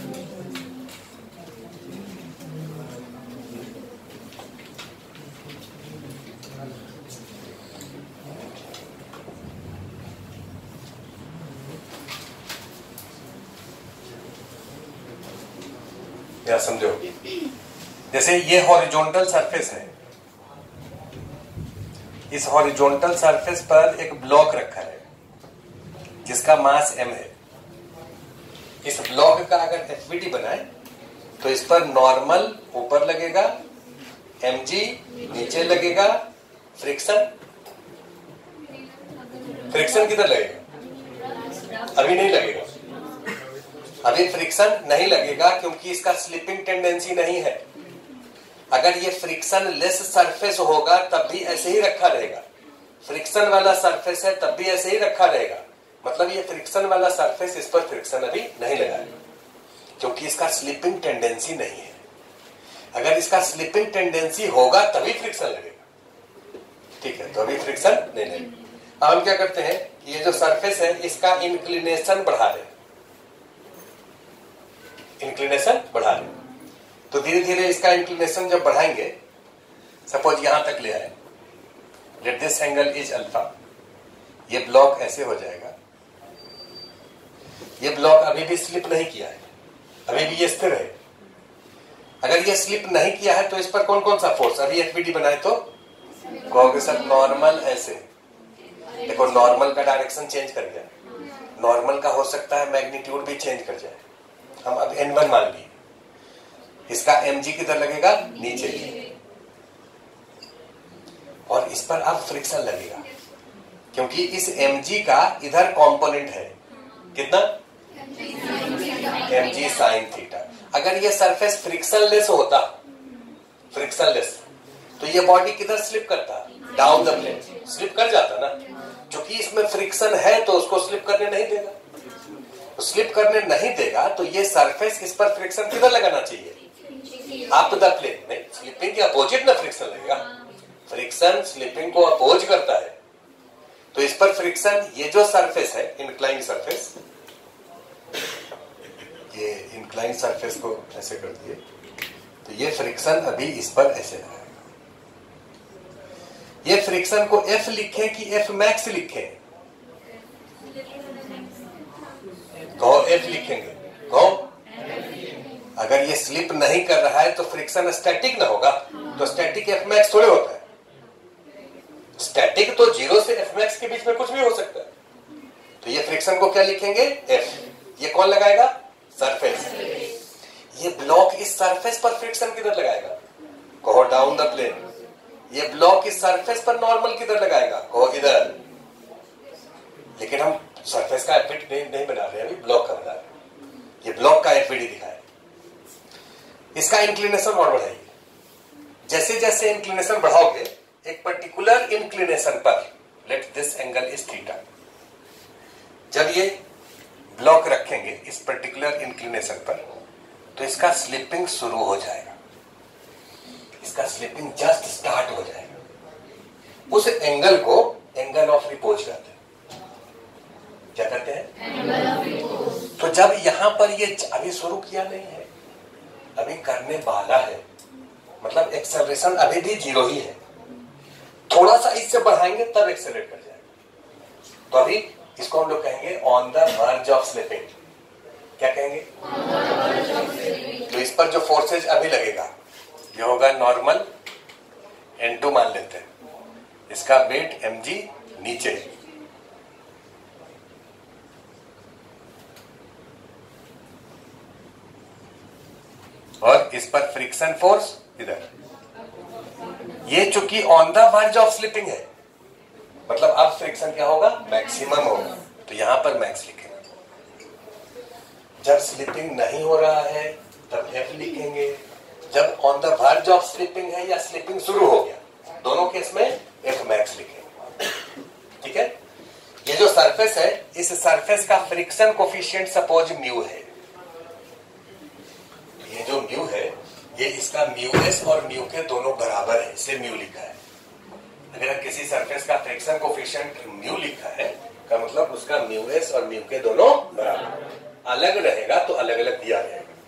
या समझो, जैसे ये हॉरिजॉन्टल सरफेस है, इस हॉरिजॉन्टल सरफेस पर एक ब्लॉक रखा है जिसका मास m है। इस ब्लॉक का अगर एफबीटी बनाए तो इस पर नॉर्मल ऊपर लगेगा, mg नीचे लगेगा, फ्रिक्शन किधर लगेगा? अभी नहीं लगेगा, अभी फ्रिक्शन नहीं लगेगा क्योंकि इसका स्लिपिंग टेंडेंसी नहीं है। अगर ये फ्रिक्शन लेस सरफेस होगा तब भी ऐसे ही रखा रहेगा, फ्रिक्शन वाला सरफेस है तब भी ऐसे ही रखा रहेगा। मतलब ये फ्रिक्शन वाला सरफेस, इस पर फ्रिक्शन अभी नहीं लगा है क्योंकि इसका स्लिपिंग टेंडेंसी नहीं है। अगर इसका स्लिपिंग टेंडेंसी होगा तभी फ्रिक्शन लगेगा, ठीक है? तो अभी फ्रिक्शन नहीं लगेगा। अब हम क्या करते हैं कि ये जो सरफेस है इसका इंक्लिनेशन बढ़ा रहे हैं, इंक्लिनेशन बढ़ा रहे हैं। तो धीरे धीरे इसका इंक्लिनेशन जब बढ़ाएंगे, सपोज यहां तक ले आए, let this angle is alpha, ये ब्लॉक ऐसे हो जाएगा। ये ब्लॉक अभी भी स्लिप नहीं किया है, अभी भी ये स्थिर है। अगर ये स्लिप नहीं किया है तो इस पर कौन कौन सा फोर्स, अभी एफबीडी बनाए तो कहोगे सर नॉर्मल ऐसे, देखो नॉर्मल का डायरेक्शन चेंज कर गया, नॉर्मल का हो सकता है मैग्नीट्यूड भी चेंज कर जाए। हम अब n1 मान लिए, इसका mg किधर लगेगा? नीचे, और इस पर अब फ्रिक्शन लगेगा क्योंकि इस mg का इधर कंपोनेंट है, कितना? mg sin theta. अगर ये सरफेस फ्रिक्शनलेस होता, फ्रिक्शनलेस, तो ये बॉडी किधर स्लिप करता? डाउन द प्लेन स्लिप कर जाता ना। क्योंकि इसमें फ्रिक्शन है तो उसको स्लिप करने नहीं देगा, तो स्लिप करने नहीं देगा तो ये सरफेस, इस पर फ्रिक्शन किधर लगाना चाहिए? Up the plane. नहीं, स्लिपिंग के अपोजिट ना फ्रिक्शन लगेगा, फ्रिक्शन स्लिपिंग को अपोज करता है। तो इस पर फ्रिक्शन, ये जो सरफेस है इंक्लाइन सरफेस, ये इंक्लाइन सरफेस को ऐसे कर दिए तो ये फ्रिक्शन अभी इस पर ऐसे लगाएगा। ये फ्रिक्शन को F लिखें कि F मैक्स लिखें? कहो F लिखेंगे, कहो। अगर ये स्लिप नहीं कर रहा है तो फ्रिक्शन स्टैटिक ना होगा, तो स्टैटिक F मैक्स थोड़े होता है। स्टैटिक तो 0 से F मैक्स के बीच में कुछ भी हो सकता है। तो ये फ्रिक्शन को क्या लिखेंगे? F। ये कौन लगाएगा? सरफेस। ये ब्लॉक इस सरफेस पर फ्रिक्शन किधर लगाएगा? कहो डाउन द प्लेन। ये ब्लॉक इस सरफेस पर नॉर्मल किधर लगाएगा? कहो इधर। लेकिन हम सरफेस का एफबीडी नहीं बना रहे हैं, अभी ब्लॉक का बना रहे हैं। ये ब्लॉक का एफबीडी दिखाए, इसका इंक्लिनेशन और बढ़ाइए। जैसे जैसे इंक्लिनेशन बढ़ाओगे, एक पर्टिकुलर इंक्लिनेशन पर, let this angle is theta, जब ये ब्लॉक रखेंगे इस पर्टिकुलर इंक्लिनेशन पर, तो इसका स्लिपिंग शुरू हो जाएगा, इसका स्लिपिंग जस्ट स्टार्ट हो जाएगा। उस एंगल को एंगल ऑफ रिपोज कहते हैं। क्या कहते हैं? तो जब यहां पर ये अभी शुरू किया नहीं है, अभी करने वाला है, मतलब एक्सेलरेशन अभी भी 0 ही है। थोड़ा सा इससे बढ़ाएंगे तब एक्सेलरेट कर जाएगा। तो अभी इसको हम लोग कहेंगे on the verge of slipping. क्या कहेंगे? तो इस पर जो फोर्सेज अभी लगेगा ये होगा नॉर्मल, N2 मान लेते हैं, इसका वेट mg नीचे, और इस पर फ्रिक्शन फोर्स इधर। ये चूंकि on the verge of slipping है, मतलब अब फ्रिक्शन क्या होगा? मैक्सिमम होगा, तो यहां पर मैक्स लिखेंगे। जब स्लिपिंग नहीं हो रहा है तब F लिखेंगे, जब on the verge of slipping है या स्लिपिंग शुरू हो गया, दोनों केस में F मैक्स लिखेंगे। ठीक है? ये जो सरफेस है, इस सरफेस का फ्रिक्शन कोफिशिएंट सपोज म्यू है। ये जो म्यू है, ये इसका म्यू एस और म्यू के दोनों बराबर है, इसलिए म्यू लिखा है। अगर किसी सरफेस का फ्रिक्शन कोफिशिएंट म्यू लिखा है, का मतलब उसका म्यू एस और म्यू के दोनों बराबर। अलग रहेगा तो अलग अलग दिया जाएगा।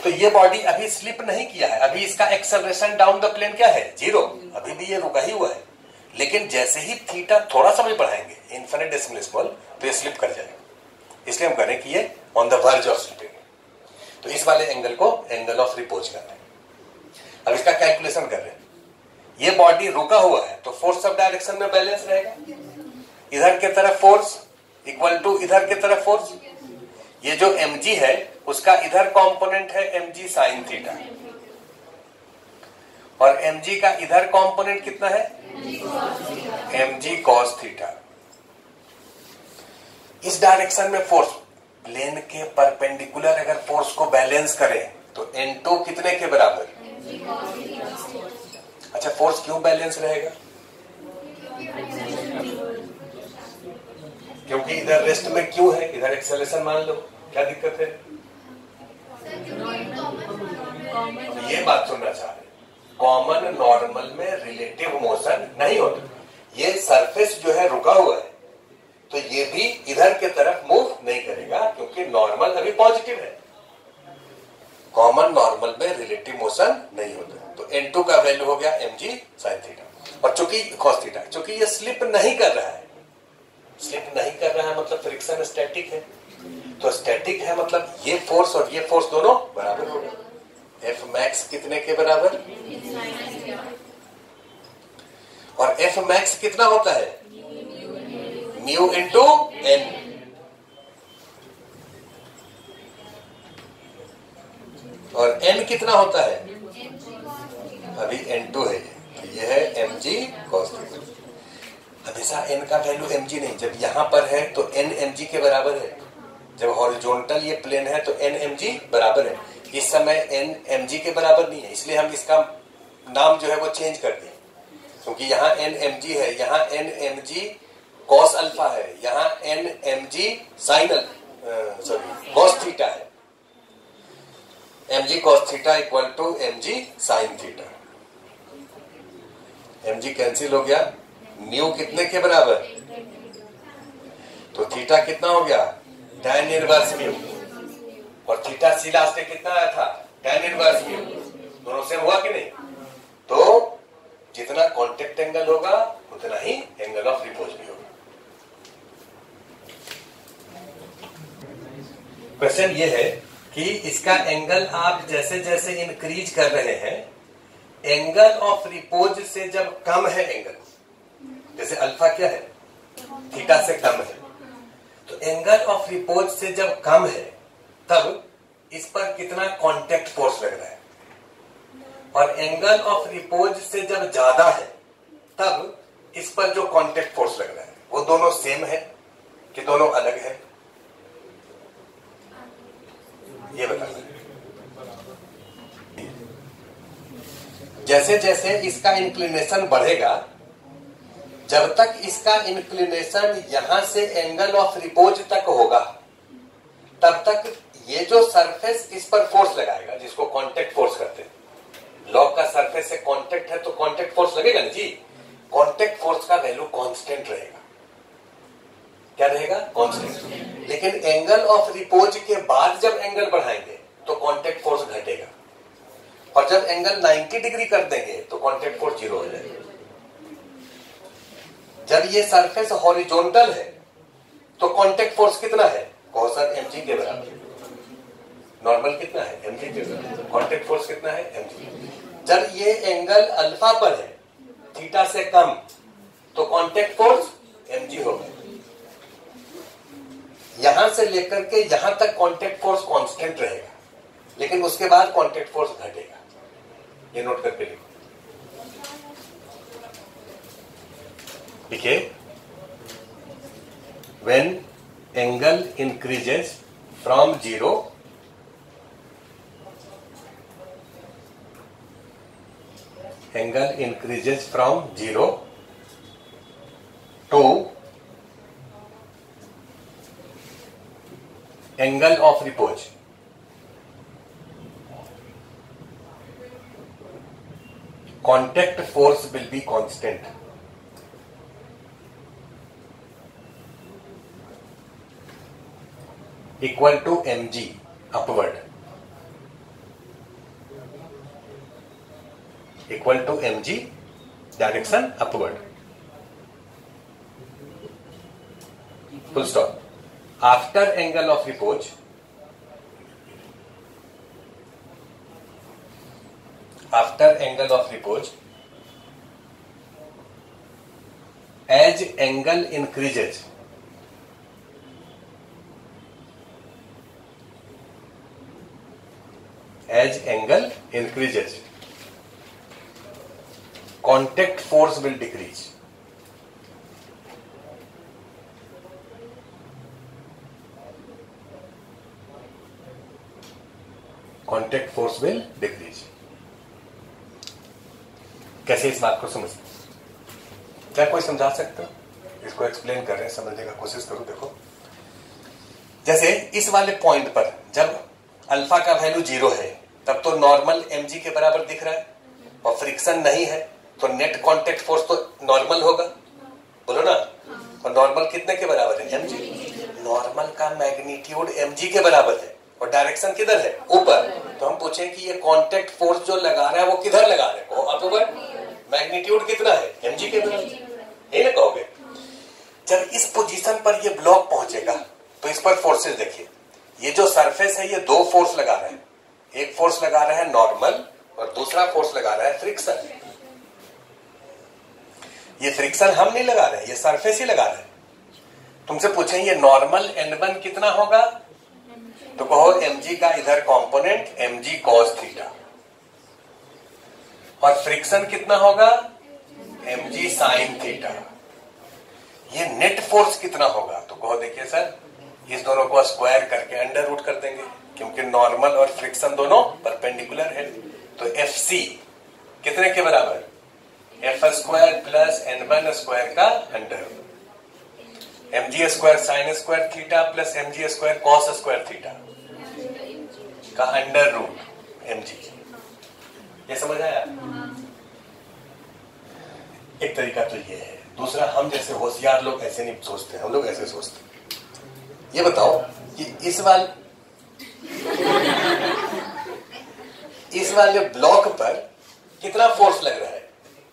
तो ये बॉडी अभी स्लिप नहीं किया है, अभी इसका एक्सेलरेशन डाउन द प्लेन क्या है, 0, अभी भी ये रुका ही हुआ है। लेकिन जैसे ही थीटा थोड़ा सा भी बढ़ाएंगे इन्फिनिटेसिमल स्मॉल, तो ये स्लिप कर जाएगा। इसलिए हम करें कि ये on the verge of slipping. तो इस वाले एंगल को एंगल ऑफ रिपोज कहते हैं। अब इसका कैलकुलेशन कर रहे हैं। ये बॉडी रुका हुआ है तो फोर्स ऑफ डायरेक्शन में बैलेंस रहेगा, इधर के तरफ फोर्स इक्वल टू इधर के तरफ फोर्स। ये जो mg है उसका इधर कंपोनेंट है mg साइन थीटा, और mg का इधर कंपोनेंट कितना है, mg कॉस थीटा। इस डायरेक्शन में फोर्स प्लेन के परपेंडिकुलर अगर फोर्स को बैलेंस करें तो N2 कितने के बराबर। अच्छा, फोर्स क्यों बैलेंस रहेगा, क्योंकि इधर रेस्ट में क्यों है, इधर एक्सेलरेशन मान लो, क्या दिक्कत है। ये बात सुनना चाह रहे, कॉमन नॉर्मल में रिलेटिव मोशन नहीं होता। ये सरफेस जो है रुका हुआ है तो ये भी इधर के तरफ मूव नहीं करेगा क्योंकि नॉर्मल अभी पॉजिटिव है। कॉमन नॉर्मल में रिलेटिव मोशन नहीं होता। तो N2 का वैल्यू हो गया mg sin थीटा, और चूंकि cos थीटा, चूंकि ये स्लिप नहीं कर रहा है, स्लिप नहीं कर रहा है मतलब फ्रिक्शन स्टैटिक है, तो स्टैटिक है मतलब ये फोर्स और ये फोर्स दोनों बराबर होगा। F मैक्स कितने के बराबर, और F मैक्स कितना होता है, म्यू इंटू एन। और n कितना होता है, अभी N2 है, तो ये है mg cos थीटा। हमेशा n का वैल्यू mg नहीं, जब यहां पर है तो n mg के बराबर है, जब हॉरिजॉन्टल ये प्लेन है तो n mg बराबर है। इस समय n mg के बराबर नहीं है, इसलिए हम इसका नाम जो है वो चेंज कर दिए, क्योंकि यहाँ n mg है, यहाँ n mg cos अल्फा है, यहाँ n mg sin cos theta है। mg cos theta equal to mg sin theta. mg cancel हो गया, न्यू कितने के बराबर, तो थीटा कितना हो गया, tan इनवर्स म्यू, और थीटा सी लास्ट में कितना आया था, tan इनवर्स म्यू। दोनों से हुआ कि नहीं, तो जितना कॉन्टेक्ट एंगल होगा उतना ही एंगल ऑफ रिपोज भी होगा। क्वेश्चन ये है कि इसका एंगल आप जैसे जैसे इंक्रीज कर रहे हैं, एंगल ऑफ रिपोज से जब कम है एंगल, जैसे अल्फा क्या है, थीटा से कम है, तो एंगल ऑफ रिपोज से जब कम है तब इस पर कितना कांटेक्ट फोर्स लग रहा है, और एंगल ऑफ रिपोज से जब ज्यादा है तब इस पर जो कांटेक्ट फोर्स लग रहा है वो दोनों सेम है कि दोनों अलग है, ये बताना है। जैसे जैसे इसका इंक्लिनेशन बढ़ेगा, जब तक इसका इंक्लिनेशन यहां से एंगल ऑफ रिपोज तक होगा तब तक ये जो सरफेस इस पर फोर्स लगाएगा, जिसको कांटेक्ट फोर्स कहते हैं। लॉग का सरफेस से कांटेक्ट है तो कांटेक्ट फोर्स लगेगा ना जी। कांटेक्ट फोर्स का वैल्यू कांस्टेंट रहेगा, क्या रहेगा, कांस्टेंट। लेकिन एंगल ऑफ रिपोज के बाद जब एंगल बढ़ाएंगे तो कांटेक्ट फोर्स घटेगा, और जब एंगल 90 डिग्री कर देंगे तो कांटेक्ट फोर्स 0 हो जाएगा। जब ये सरफेस हॉरिजॉन्टल है तो कांटेक्ट फोर्स कितना है, कॉसन mg के बराबर। नॉर्मल कितना है, mg के बराबर। कांटेक्ट फोर्स कितना है, mg। जब ये एंगल अल्फा पर है, थीटा से कम, तो कांटेक्ट फोर्स mg होगा। यहां से लेकर के यहां तक कांटेक्ट फोर्स कांस्टेंट रहेगा, लेकिन उसके बाद कांटेक्ट फोर्स घटेगा। ये नोट करके लिखो, ठीक है। When angle increases from 0 to angle of repose, contact force will be constant. Equal to mg upward. Equal to mg direction upward, full stop. After angle of repose, after angle of repose, as angle increases, as angle increases, contact force will decrease. Contact force will decrease. कैसे इस बात को समझते? क्या कोई समझा सकता? इसको एक्सप्लेन कर रहे हैं, समझने का कोशिश करो. देखो, जैसे इस वाले पॉइंट पर जब अल्फा का वैल्यू 0 है तब तो नॉर्मल mg के बराबर दिख रहा है और फ्रिक्शन नहीं है, तो नेट कांटेक्ट फोर्स तो नॉर्मल होगा, बोलो ना. और नॉर्मल कितने के बराबर है? mg. नॉर्मल का मैग्नीट्यूड mg के बराबर है और डायरेक्शन किधर है? ऊपर. तो हम पूछें कि ये कांटेक्ट फोर्स जो लगा रहा है वो किधर लगा रहे हैं? अपवर्ड. मैग्नीट्यूड कितना है? mg के बराबर. यही ना कहोगे. जब इस पोजीशन पर ये ब्लॉक पहुंचेगा तो इस पर फोर्सेस देखिए. ये जो सरफेस है ये दो फोर्स लगा रहा है. एक फोर्स लगा रहा है नॉर्मल और दूसरा फोर्स लगा रहा है फ्रिक्शन. ये फ्रिक्शन हम नहीं लगा रहे, ये सरफेस ही लगा रहा है. तुमसे पूछें ये नॉर्मल n1 कितना होगा, तो कहो mg का इधर कंपोनेंट mg cos थीटा, और फ्रिक्शन कितना होगा? mg sin theta. ये नेट फोर्स कितना होगा? तो कहो देखिए सर, इस दोनों को स्क्वायर करके अंडर रूट कर देंगे क्योंकि नॉर्मल और फ्रिक्शन दोनों परपेंडिकुलर है. तो fc कितने के बराबर? f square plus n1 square का under root. mg square sine square theta plus mg square cos square theta का अंडर रूट mg. ये समझ आया? एक तरीका तो ये है. दूसरा, हम जैसे होशियार लोग ऐसे नहीं सोचते, हम लोग ऐसे सोचते. ये बताओ कि इस वाले ब्लॉक पर कितना फोर्स लग रहा है?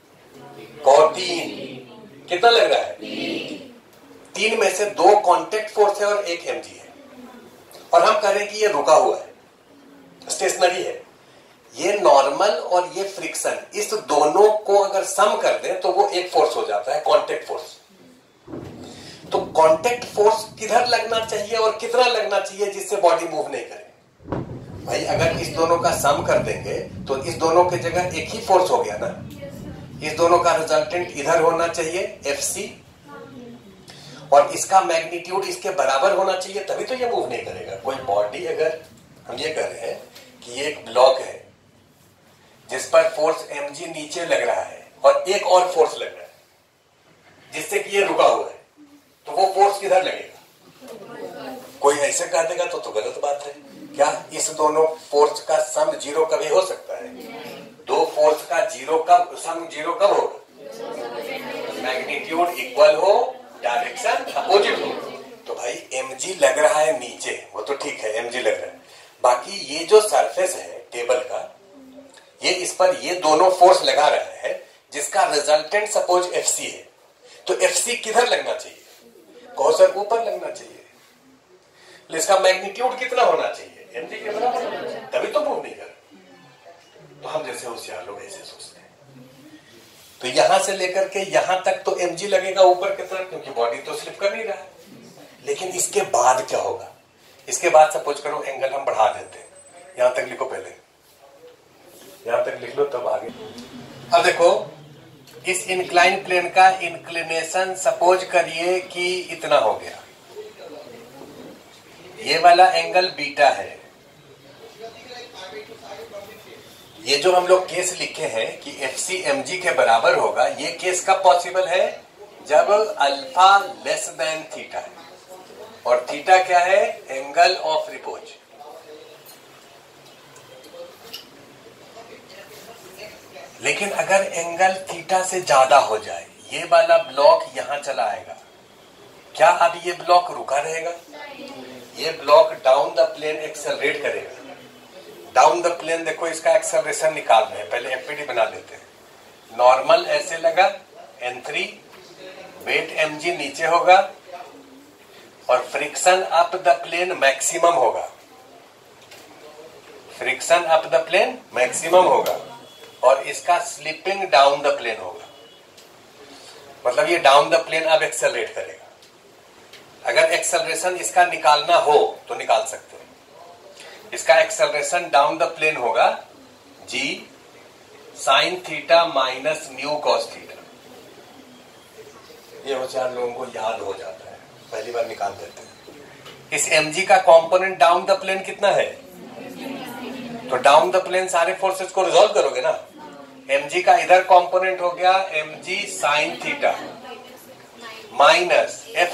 3. कितना लग रहा है? 3 में से 2 कांटेक्ट फोर्स है और 1 mg है. और हम कह रहे हैं कि ये रुका हुआ है, स्टेशनरी है. ये नॉर्मल और ये फ्रिक्शन, इस दोनों को अगर सम कर दें तो वो एक फोर्स हो जाता है, कांटेक्ट फोर्स. तो कांटेक्ट फोर्स किधर लगना चाहिए और कितना लगना चाहिए जिससे बॉडी मूव नहीं करे? भाई अगर इस दोनों का सम कर देंगे तो इस दोनों की जगह एक ही फोर्स हो गया ना. इस दोनों का रिजल्टेंट इधर होना चाहिए fc, और इसका मैग्नीट्यूड इसके बराबर होना चाहिए, तभी तो ये मूव नहीं करेगा. कोई बॉडी, अगर हम ये कह रहे हैं कि ये एक ब्लॉक है जिस पर फोर्स mg नीचे लग रहा है और एक और फोर्स लग रहा है जिससे कि ये रुका हुआ है, तो वो फोर्स किधर लगेगा? कोई ऐसे कह देगा तो गलत बात है. क्या इस दोनों फोर्स का सम 0 कभी हो सकता है? दो फोर्स का सम 0 कब होगा? मैग्नीट्यूड इक्वल हो, डायरेक्शन अपोजिट हो. तो भाई mg लग रहा है नीचे, वो तो ठीक है, mg लग रहा है. बाकी ये जो सरफेस है टेबल का, ये इस पर ये दोनों फोर्स लगा रहा है जिसका रिजल्टेंट सपोज fc है. तो fc किधर लगना चाहिए? कहो सर ऊपर लगना चाहिए. इसका मैग्नीट्यूड कितना होना चाहिए? mg के बराबर, तभी तो मूव नहीं कर. तो हम जैसे होशियार लोग ऐसे सोचते हैं. तो यहां से लेकर के यहां तक तो mg लगेगा ऊपर की तरफ, क्योंकि बॉडी तो स्लिप कर नहीं रहा है. लेकिन इसके बाद क्या होगा? इसके बाद सपोज करो एंगल हम बढ़ा देते हैं. यहां तक लिखो, पहले यहां तक लिख लो तब आगे. अब देखो, इस इंक्लाइन प्लेन का इंक्लिनेशन सपोज करिए कि इतना हो गया. ये वाला एंगल बीटा है. ये जो हम लोग केस लिखे हैं कि fc mg के बराबर होगा, ये केस कब पॉसिबल है? जब अल्फा लेस देन थीटा है. और थीटा क्या है? Angle of repose. लेकिन अगर एंगल थीटा से ज्यादा हो जाए, ये वाला ब्लॉक यहां चला आएगा, क्या अब ये ब्लॉक रुका रहेगा? ये block down the plane accelerate करेगा. डाउन द प्लेन देखो इसका एक्सेलरेशन निकालना है, पहले एफपीडी बना लेते हैं। नॉर्मल ऐसे लगा n3, वेट mg नीचे होगा और friction up the plane maximum होगा। Friction up the plane maximum होगा और इसका स्लिपिंग डाउन द प्लेन होगा। मतलब ये डाउन द प्लेन अब एक्सेलरेट करेगा। अगर एक्सेलरेशन इसका निकालना हो तो निकाल सकते हैं। इसका एक्सेलरेशन डाउन द प्लेन होगा g sine theta minus mu cos theta. ये होशियार लोगों को याद हो जाता है, पहली बार निकाल देते हैं। इस mg का कंपोनेंट डाउन द प्लेन कितना है? तो डाउन द प्लेन सारे फोर्सेस को रिजॉल्व करोगे ना। mg का इधर कंपोनेंट हो गया mg sine theta minus F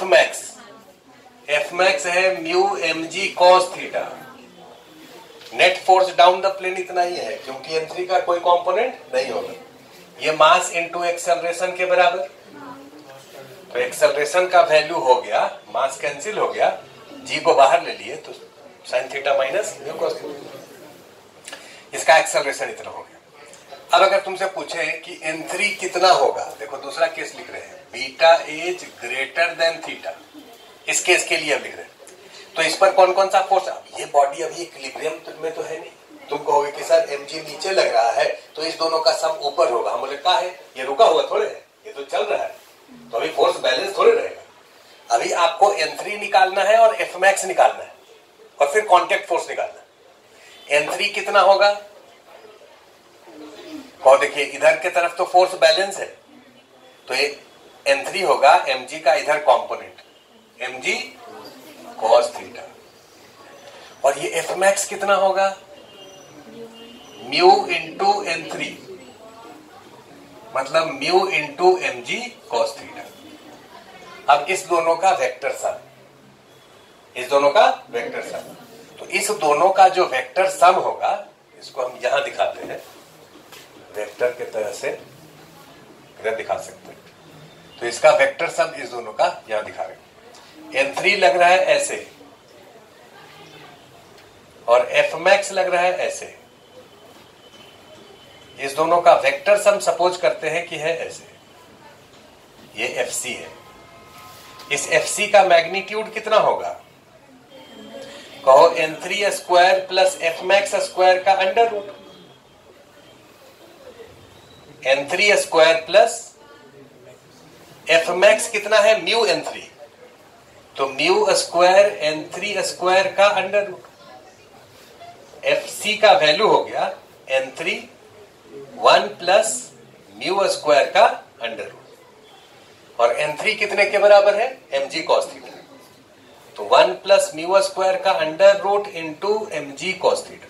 max है mu mg cos theta. Net force down the plane इतना ही है क्योंकि m3 का कोई कंपोनेंट नहीं होगा। ये मास इनटू एक्सेलरेशन के बराबर। तो एक्सेलरेशन का वैल्यू हो गया, मास कैंसिल हो गया, g को बाहर ले लिए तो sine theta minus mu cos theta. इसका एक्सेलरेशन इतना हो गया। अब अगर तुमसे पूछे कि n3 कितना होगा, देखो दूसरा केस लिख रहे हैं, beta is greater than theta. इस केस के लिए अब लिख रहे हैं तो इस पर कौन कौन सा फोर्स? ये बॉडी अभी इक्विलिब्रियम में तो है नहीं। तुम कहोगे कि सर mg नीचे लग रहा है तो इस दोनों का सम ऊपर होगा। हम बोले कहा है, ये रुका हुआ थोड़े है, ये तो चल रहा है, तो अभी फोर्स बैलेंस थोड़े रहेगा। अभी आपको n3 निकालना है और एफ मैक्स निकालना है और फिर कांटेक्ट फोर्स निकालना है। n3 कितना होगा? और देखिए इधर के तरफ तो फोर्स बैलेंस है तो ये n3 होगा mg का इधर कंपोनेंट mg cos थीटा। और ये एफ मैक्स कितना होगा? म्यू इंटू n3 मतलब mu into mg cos theta. अब इस दोनों का वेक्टर सम, इस दोनों का वेक्टर सम, तो इस दोनों का जो वेक्टर सम होगा इसको हम यहां दिखाते हैं, वेक्टर के तरह से इधर दिखा सकते हैं। तो इसका वेक्टर सम इस दोनों का यहां दिखा रहे हैं। n3 लग रहा है ऐसे और एफ मैक्स लग रहा है ऐसे। इस दोनों का वेक्टर सम सपोज करते हैं कि है ऐसे। ये FC है। इस FC का मैग्नीट्यूड कितना होगा? कहो n3 square plus F max square का under root. n3 square plus F max कितना है? म्यू n3, तो म्यू स्क्वायर n3 स्क्वायर का अंडर रूट। FC का वैल्यू हो गया n3 1 प्लस म्यू स्क्वायर का अंडर रूट। और n3 कितने के बराबर है? mg cos theta. तो 1 प्लस म्यू स्क्वायर का under root into mg cos theta.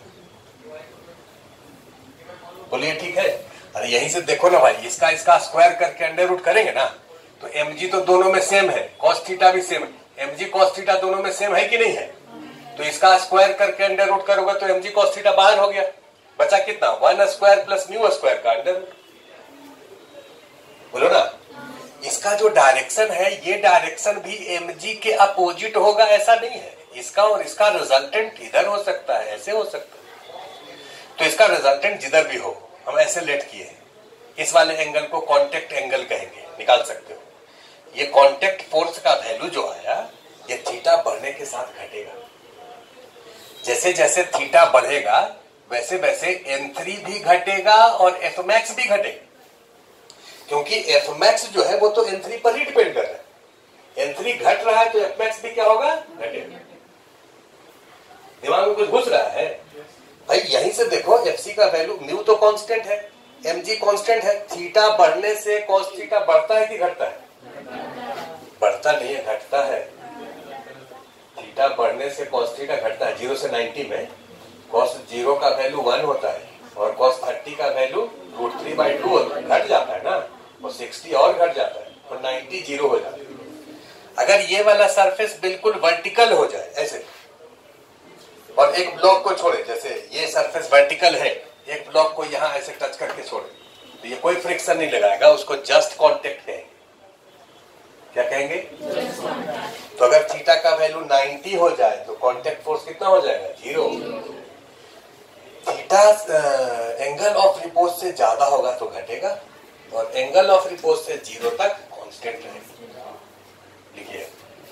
बोलिए ठीक है? अरे यहीं से देखो ना भाई, इसका स्क्वायर करके अंडर रूट करेंगे ना तो mg तो दोनों में सेम है, cos थीटा भी सेम है, mg cos थीटा दोनों में सेम है कि नहीं है? तो इसका स्क्वायर करके अंडर रूट करोगे तो mg cos थीटा बाहर हो गया, बचा कितना? 1 स्क्वायर प्लस म्यू स्क्वायर का अंडर रूट। बोलो ना, इसका जो डायरेक्शन है ये डायरेक्शन भी mg के अपोजिट होगा ऐसा नहीं है। इसका और इसका रिजल्टेंट इधर हो सकता है, ऐसे हो सकता है। तो इसका रिजल्टेंट जिधर भी हो, हम ऐसे लेट किए हैं, इस वाले एंगल को कांटेक्ट एंगल कहेंगे, निकाल सकते हो। ये कांटेक्ट फोर्स का वैल्यू जो आया ये थीटा बढ़ने के साथ घटेगा। जैसे जैसे थीटा बढ़ेगा वैसे वैसे n3 भी घटेगा और एफ मैक्स भी घटेगा, क्योंकि एफ मैक्स जो है वो तो n3 पर ही डिपेंड कर रहा है। n3 घट रहा है तो एफ मैक्स भी क्या होगा? घटेगा। दिमाग में कुछ घुस रहा है भाई? यहीं से देखो एफसी का वैल्यू, म्यू तो कांस्टेंट है, mg कांस्टेंट है, थीटा बढ़ने से cos थीटा बढ़ता है कि घटता है? बढ़ता नहीं है, घटता है। थीटा बढ़ने से cos थीटा घटता है। 0 से 90 में cos 0 का वैल्यू 1 होता है और cos 30 का वैल्यू √3/2 होता है, घट जाता है ना, और 60 और घट जाता है और 90 0 हो जाता है। अगर ये वाला सरफेस बिल्कुल वर्टिकल हो जाए ऐसे और एक ब्लॉक को छोड़े, जैसे ये सरफेस वर्टिकल है, एक ब्लॉक को यहां ऐसे टच करके छोड़े तो ये कोई फ्रिक्शन नहीं लगाएगा, उसको जस्ट कांटेक्ट कहेंगे। क्या कहेंगे? तो अगर थीटा का वैल्यू 90 हो जाए तो कांटेक्ट फोर्स कितना हो जाएगा? 0। थीटा एंगल ऑफ रिपोज से ज्यादा होगा तो घटेगा, और एंगल ऑफ रिपोज से 0 तक कांस्टेंट रहेगा। लिखिए,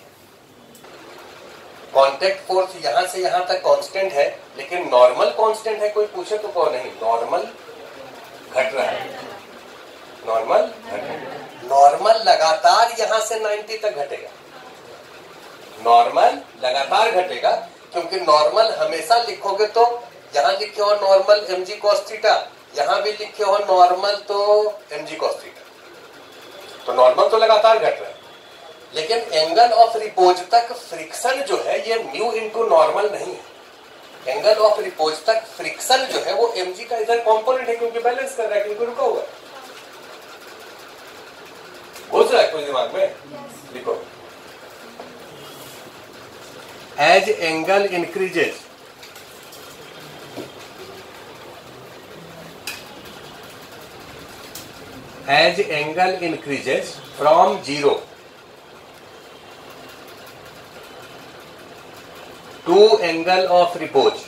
कांटेक्ट फोर्स यहां से यहां तक कांस्टेंट है, लेकिन नॉर्मल कांस्टेंट है। कोई पूछे तो कहो नहीं, नॉर्मल घट रहा है, नॉर्मल घट रहा है। नॉर्मल लगातार यहां से 90 तक घटेगा, नॉर्मल लगातार घटेगा, क्योंकि नॉर्मल हमेशा लिखोगे तो यहां लिखे हो नॉर्मल mg cos थीटा, यहां भी लिखे हो नॉर्मल तो mg cos थीटा, तो नॉर्मल तो लगातार घट रहा है। लेकिन एंगल ऑफ रिपोज तक फ्रिक्शन जो है ये म्यू इंटू नॉर्मल नहीं है। एंगल ऑफ रिपोज तक फ्रिक्शन जो है वो mg का इधर कंपोनेंट है, क्योंकि बैलेंस कर रहा है, क्योंकि रुका हुआ है। घुस रहा है कोई दिमाग में? लिखो, as angle increases as angle increases from 0 to angle of repose,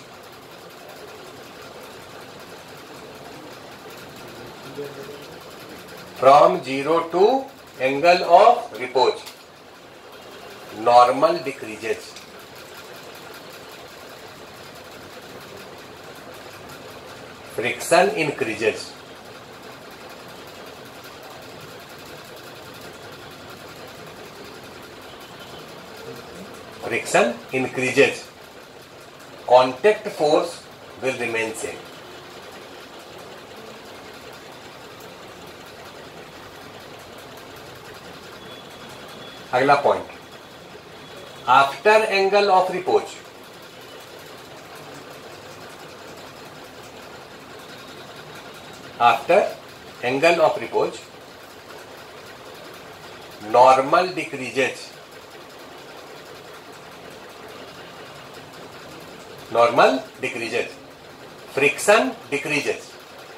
from 0 to angle of repose, normal decreases, friction increases, friction increases, contact force will remain same. अगला point, after angle of repose, after angle of repose normal decreases, normal decreases, friction decreases.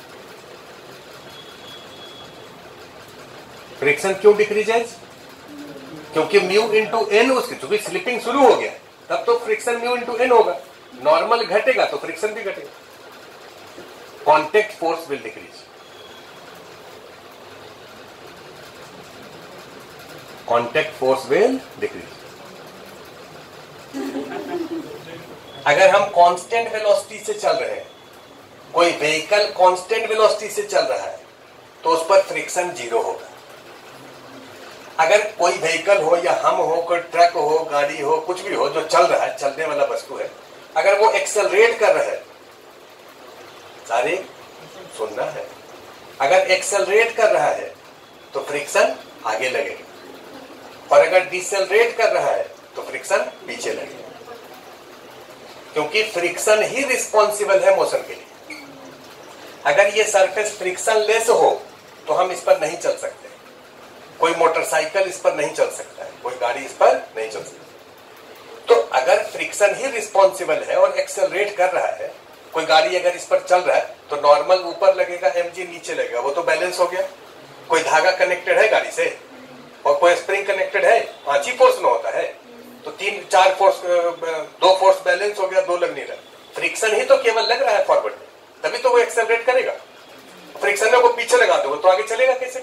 Friction क्यों decreases? क्योंकि mu into N उसकी, क्योंकि slipping शुरू हो गया तब तो फ्रिक्शन म्यू इंटू एन होगा। नॉर्मल घटेगा तो फ्रिक्शन भी घटेगा। Contact force will decrease, contact force will decrease. अगर हम कांस्टेंट वेलोसिटी से चल रहे हैं, कोई व्हीकल कांस्टेंट वेलोसिटी से चल रहा है, तो उस पर फ्रिक्शन 0 होगा। अगर कोई व्हीकल हो या हम हो, कोई ट्रक हो, गाड़ी हो, कुछ भी हो जो चल रहा है, चलने वाला वस्तु है, अगर वो एक्सेलरेट कर रहा है, सारे सुनना है, अगर एक्सेलरेट कर रहा है तो फ्रिक्शन आगे लगेगा, और अगर डिसेलरेट कर रहा है तो फ्रिक्शन पीछे लगेगा, क्योंकि फ्रिक्शन ही रिस्पॉन्सिबल है मोशन के लिए। अगर ये सरफेस फ्रिक्शन लेस हो तो हम इस पर नहीं चल सकते, कोई मोटरसाइकिल इस पर नहीं चल सकता है, कोई गाड़ी इस पर नहीं चल सकती। तो अगर फ्रिक्शन ही रिस्पॉन्सिबल है और एक्सेलरेट कर रहा है, कोई गाड़ी अगर इस पर चल रहा है तो नॉर्मल ऊपर लगेगा, mg नीचे लगेगा, वो तो बैलेंस हो गया। कोई धागा कनेक्टेड है गाड़ी से और कोई स्प्रिंग कनेक्टेड है, 5 ही फोर्स में होता है, तो 3-4 फोर्स, 2 फोर्स बैलेंस हो गया, 2 लग नहीं रहा। फ्रिक्शन ही तो केवल लग रहा है फॉरवर्ड में, तभी तो वो एक्सेलरेट करेगा। फ्रिक्शन में को पीछे लगा दो तो आगे चलेगा कैसे?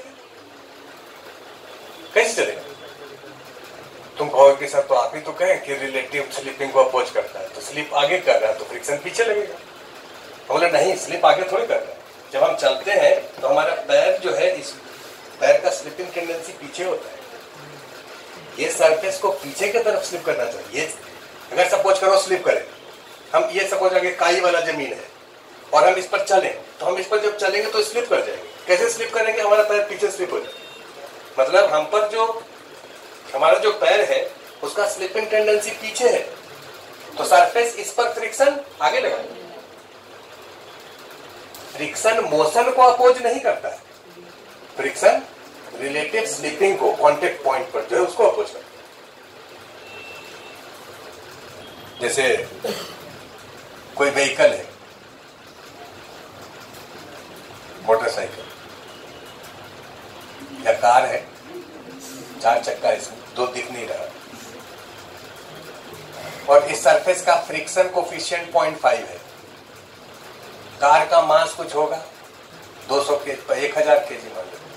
कैसे चलेगा? तुम कहोगे कि सर तो आप ही तो कहें कि रिलेटिव स्लिपिंग को अपोज करता है, तो स्लिप आगे कर रहा है तो फ्रिक्शन पीछे लगेगा। हम बोले नहीं, स्लिप आगे थोड़ी कर रहा है। जब हम चलते हैं तो हमारा पैर जो है, इस पैर का स्लिपिंग टेंडेंसी पीछे होता है, ये सरफेस को पीछे की तरफ स्लिप करना चाहिए। अगर सपोज करो स्लिप करें, हम ये सपोज आगे काई वाला जमीन है और हम इस पर चलें, तो हम इस पर जब चलेंगे तो स्लिप कर जाएंगे। कैसे स्लिप करेंगे? हमारा पैर पीछे स्लिप हो जाएगा, मतलब हम पर जो हमारा जो पैर है उसका स्लिपिंग टेंडेंसी पीछे है, तो सरफेस इस पर फ्रिक्शन आगे लगा। फ्रिक्शन मोशन को अपोज नहीं करता है, फ्रिक्शन रिलेटिव स्लिपिंग को कांटेक्ट पॉइंट पर जो है उसको अपोज करता है। जैसे कोई व्हीकल है, मोटरसाइकिल या कार है, 4 चक्का, इसमें 2 दिख नहीं रहा, और इस सरफेस का फ्रिक्शन कोफिशिएंट 0.5 है, कार का मास कुछ होगा 200 के 1000 केजी मान लो,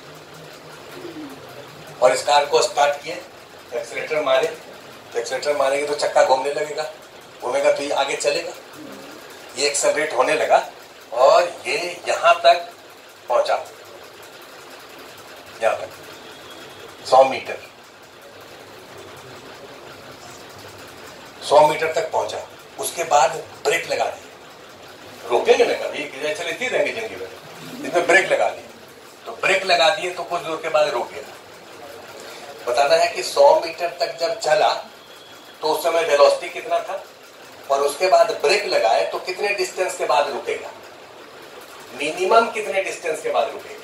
और इस कार को स्टार्ट किए, एक्सीलेटर मारे, तो एक्सीलेटर मारेंगे तो चक्का घूमने लगेगा, घूमेगा तो ये आगे चलेगा, ये एक्सेलरेट होने लगा और ये यहां तक पहुंचा, यहां तक 100 मीटर, 100 मीटर तक पहुंचा। उसके बाद ब्रेक लगा दी, रोकेंगे ना कभी, चलती रहेंगे जिंदगी में, इसमें ब्रेक लगा दिए, तो ब्रेक लगा दिए तो कुछ दूर के बाद रुक गया। बताना है कि 100 मीटर तक जब चला तो उस समय वेलोसिटी कितना था, और उसके बाद ब्रेक लगाए तो कितने डिस्टेंस के बाद रुकेगा, मिनिमम कितने डिस्टेंस के बाद रुकेगा।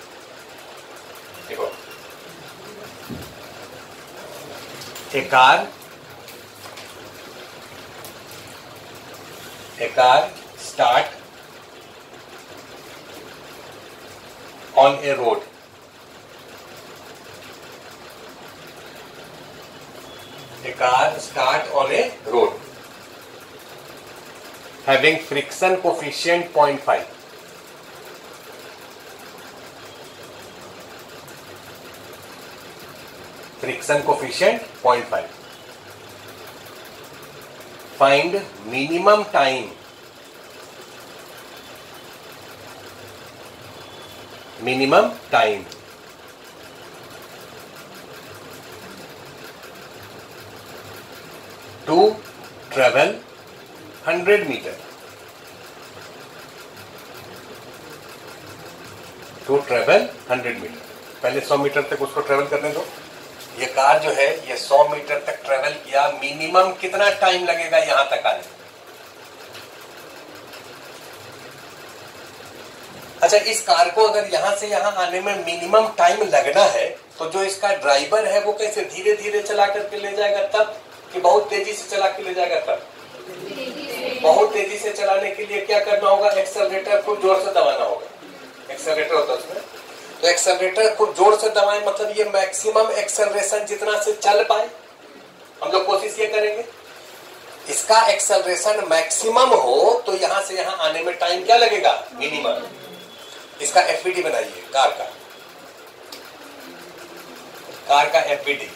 देखो, a car start on a road, a car start on a road having friction coefficient 0.5, friction coefficient 0.5, find minimum time to travel 100 metre, to travel 100 metre. पहले 100 मीटर तक उसको ट्रेवल करने दो। ये कार जो है ये 100 मीटर तक ट्रेवल किया, मिनिमम कितना टाइम लगेगा यहां तक आने। अच्छा, इस कार को अगर यहां से यहां आने में मिनिमम टाइम लगना है तो जो इसका ड्राइवर है वो कैसे धीरे धीरे चला करके ले जाएगा तब, कि बहुत तेजी से चला के ले जाएगा तब। बहुत तेजी से चलाने के लिए क्या करना होगा, एक्सेलरेटर को जोर से दबाना होगा। एक्सेलरेटर होता है उसमें, तो एक्सेलरेटर को जोर से दबाएं, मतलब ये मैक्सिमम एक्सेलरेशन जितना से चल पाए। हम लोग कोशिश ये करेंगे इसका एक्सेलरेशन मैक्सिमम हो तो यहां से यहां आने में टाइम क्या लगेगा, मिनिमम। इसका एफबीडी बनाइए, कार का एफबीडी।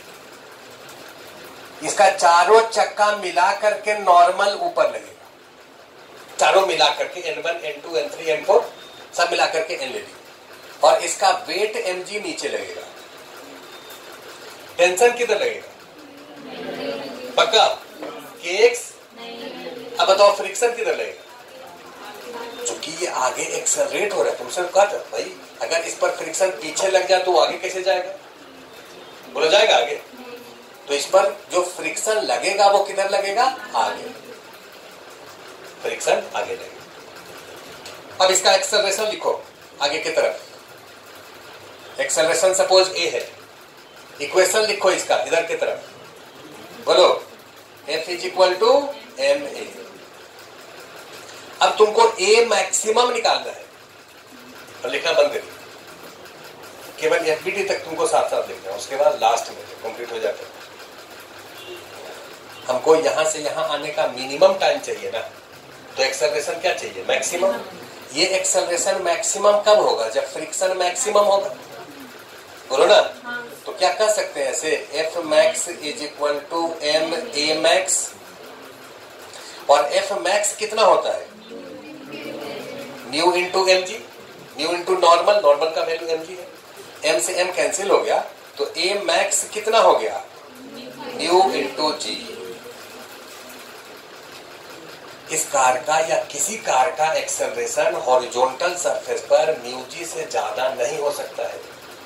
इसका चारों चक्का मिला करके नॉर्मल ऊपर लगेगा, चारों मिला करके N1 N2 N3 N4 सब मिला करके N ले लीजिए, और इसका वेट mg नीचे लगेगा। टेंशन किधर लगेगा, पक्का kx। अब बताओ फ्रिक्शन किधर लगेगा, चूंकि ये आगे एक्सेलरेट हो रहा है। तुमसे कहा था भाई अगर इस पर फ्रिक्शन पीछे लग जाए तो वो आगे कैसे जाएगा, बोला जाएगा आगे। तो इस पर जो फ्रिक्शन लगेगा वो किधर लगेगा, आगे, फ्रिक्शन आगे लगेगा। अब इसका एक्सेलरेशन लिखो आगे की तरफ। एक्सेलरेशन सपोज ए है, इक्वेशन लिखो इसका इधर की तरफ, बोलो F is equal to ma। अब तुमको ए मैक्सिमम निकालना है और लिखना बंद करिए, केवल एफबीटी तक तुमको साथ साथ लिखना है, उसके बाद लास्ट में कंप्लीट हो जाता है। हमको यहां से यहां आने का मिनिमम टाइम चाहिए ना, तो एक्सेलरेशन क्या चाहिए, मैक्सिमम। ये एक्सेलरेशन मैक्सिमम कब होगा, जब फ्रिक्शन मैक्सिमम होगा, बोलो ना। तो क्या कह सकते हैं ऐसे, F max is equal to M A max, और एफ मैक्स कितना होता है, mu into M G, mu into normal, normal का वैल्यू एम जी है, एम से एम कैंसिल हो गया, तो ए मैक्स कितना हो गया, न्यू इंटू जी। इस कार का या किसी कार का एक्सेलरेशन हॉरिजॉन्टल सरफेस पर म्यू जी से ज्यादा नहीं हो सकता है।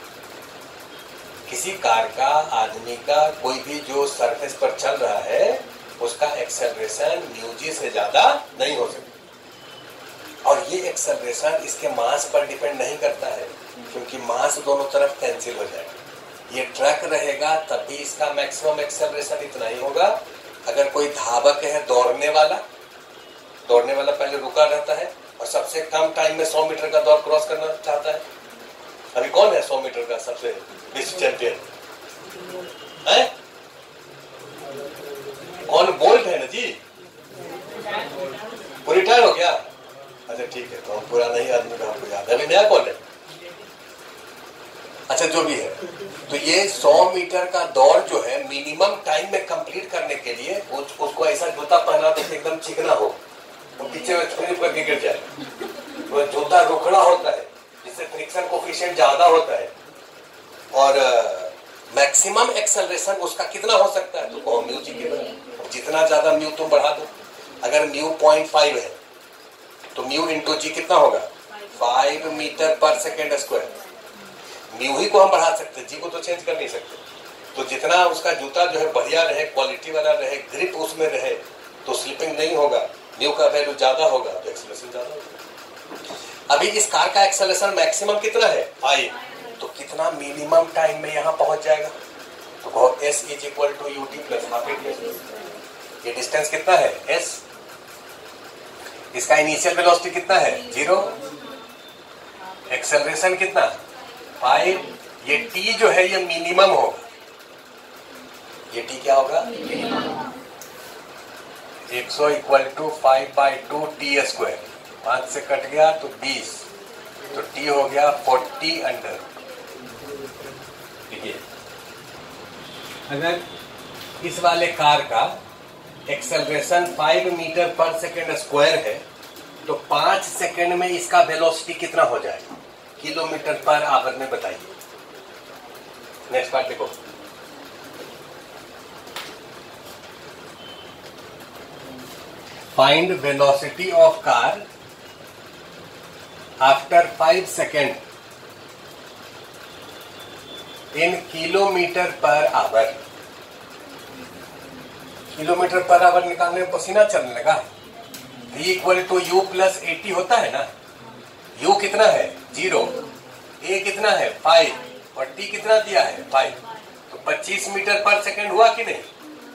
किसी कार का, आदमी का, कोई भी जो सरफेस पर चल रहा है उसका एक्सेलरेशन म्यू जी से ज्यादा नहीं हो सकता। और ये एक्सेलरेशन इसके मास पर डिपेंड नहीं करता है, क्योंकि मास दोनों तरफ कैंसिल हो जाएगा। ये ट्रक रहेगा तब भी इसका मैक्सिमम एक्सेलरेशन इतना ही होगा। अगर कोई धावक है, दौड़ने वाला पहले रुका रहता है और सबसे कम टाइम में 100 मीटर का दौड़ क्रॉस करना चाहता है। अभी कौन है 100 मीटर का सबसे विश्व चैंपियन है, कौन, बोल्ट है ना जी, वो रिटायर हो गया। अच्छा ठीक है, तो ये 100 मीटर का दौड़ जो है मिनिमम टाइम में कंप्लीट करने के लिए उसको ऐसा जूता पहना तो एकदम चिकना हो, वो पीछे में स्लिप करके गिर जाए। वो जूता रुकड़ा होता है जिससे फ्रिक्शन कोफिशिएंट ज्यादा होता है, और मैक्सिमम एक्सेलरेशन उसका कितना हो सकता है, तो म्यू जी के बराबर। जितना ज्यादा म्यू तुम बढ़ा दो, अगर म्यू 0.5 है तो म्यू इंटू जी कितना होगा, 5 metre per second square. Mu ही को हम बढ़ा सकते हैं, जी को तो चेंज कर नहीं सकते। तो जितना उसका जूता जो है बढ़िया रहे, क्वालिटी वाला रहे, ग्रिप उसमें रहे, तो स्लिपिंग नहीं होगा। म्यू का वैल्यू ज्यादा होगा तो एक्सेलरेशन ज्यादा होगा। अभी इस कार का एक्सेलरेशन मैक्सिमम कितना है, 5, तो कितना मिनिमम टाइम में यहाँ पहुंच जाएगा, तो s is equal to U T plus half area. ये डिस्टेंस कितना है, s। इसका इनिशियल वेलोसिटी कितना है, 0। एक्सेलरेशन कितना, 5। ये t जो है ये मिनिमम होगा, ये t क्या होगा, 100 इक्वल टू 5/2 टी स्क्वायर। 5 से कट गया तो 20, तो t हो गया 40 अंडर। देखिए अगर इस वाले कार का acceleration 5 metre per second square है तो 5 सेकेंड में इसका वेलोसिटी कितना हो जाएगा, किलोमीटर पर आवर में बताइए। नेक्स्ट पार्ट देखो, find velocity of car after 5 second in kilometre per hour. Kilometre per hour निकालने में पसीना चलने लगा। v equal to U plus 80 होता है ना। u कितना है, 0, a कितना है 5, और t कितना दिया है 5, तो 25 मीटर पर सेकेंड हुआ कि नहीं,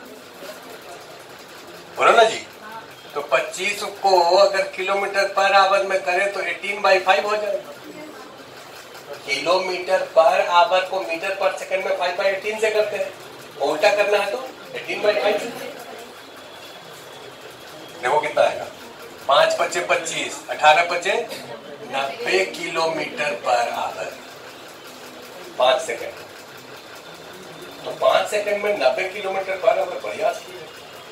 बोलो ना जी। तो 25 को अगर किलोमीटर पर आवर में करें तो 18/5 हो जाएगा। किलोमीटर पर आवर को मीटर पर सेकंड में 5/18 से करते हैं, उल्टा करना है तो 18/5 से। देखो कितना आएगा, 5 × 5 = 25, 18 × 5 = 90 किलोमीटर पर आवर 5 सेकंड। तो 5 सेकंड में 90 किलोमीटर पर आवर बढ़िया स्पीड है।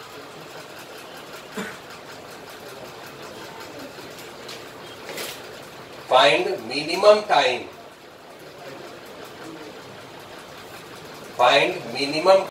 Find minimum time, find minimum